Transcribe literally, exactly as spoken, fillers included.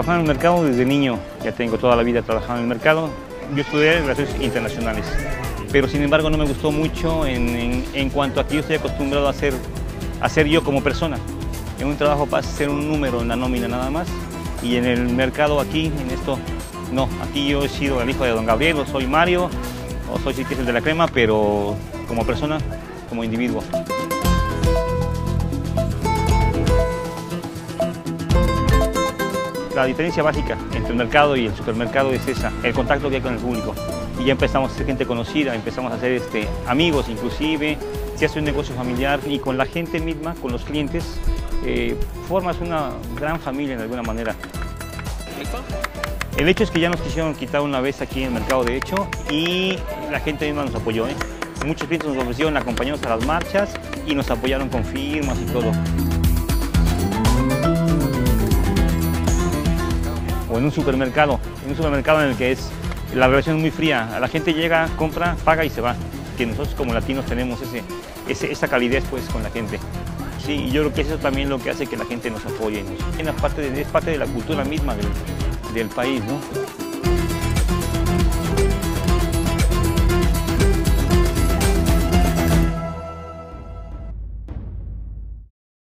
trabajado en el mercado desde niño, ya tengo toda la vida trabajando en el mercado. Yo estudié Relaciones Internacionales, pero sin embargo no me gustó mucho en, en, en cuanto a que yo estoy acostumbrado a ser, a ser yo como persona. En un trabajo pasa a ser un número en la nómina nada más, y en el mercado aquí, en esto, no. Aquí yo he sido el hijo de don Gabriel, o soy Mario, o soy el de la crema, pero como persona, como individuo. La diferencia básica entre el mercado y el supermercado es esa, el contacto que hay con el público. Y ya empezamos a ser gente conocida, empezamos a ser este, amigos inclusive, se hace un negocio familiar y con la gente misma, con los clientes, eh, formas una gran familia de alguna manera. El hecho es que ya nos quisieron quitar una vez aquí en el mercado de hecho y la gente misma nos apoyó. ¿eh? Muchos clientes nos ofrecieron acompañarnos a las marchas y nos apoyaron con firmas y todo. O en un supermercado, en un supermercado en el que es, la relación es muy fría, la gente llega, compra, paga y se va, que nosotros como latinos tenemos ese, ese, esa calidez pues con la gente. Sí, y yo creo que eso también es lo que hace que la gente nos apoye, ¿no? Es parte de, es parte de la cultura misma del, del país, ¿no?